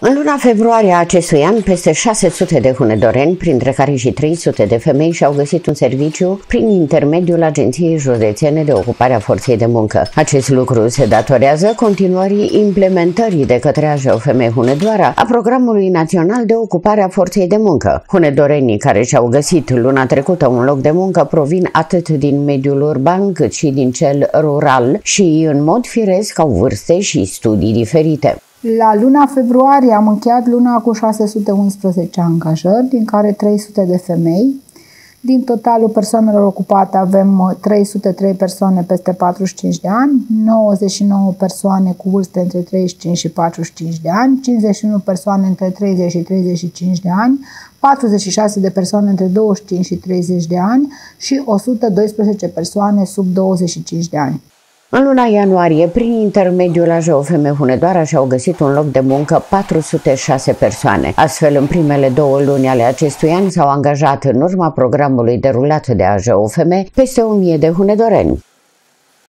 În luna februarie a acestui an, peste 600 de hunedoreni, printre care și 300 de femei, și-au găsit un serviciu prin intermediul Agenției Județene de Ocupare a Forței de Muncă. Acest lucru se datorează continuării implementării de către AJOFM Hunedoara a Programului Național de Ocupare a Forței de Muncă. Hunedorenii care și-au găsit luna trecută un loc de muncă provin atât din mediul urban cât și din cel rural și, în mod firesc, au vârste și studii diferite. La luna februarie am încheiat luna cu 611 angajări, din care 300 de femei. Din totalul persoanelor ocupate avem 303 persoane peste 45 de ani, 99 persoane cu vârste între 35 și 45 de ani, 51 persoane între 30 și 35 de ani, 46 de persoane între 25 și 30 de ani și 112 persoane sub 25 de ani. În luna ianuarie, prin intermediul AJOFM Hunedoara, și-au găsit un loc de muncă 406 persoane. Astfel, în primele 2 luni ale acestui an s-au angajat, în urma programului derulat de AJOFM, peste 1000 de hunedoreni.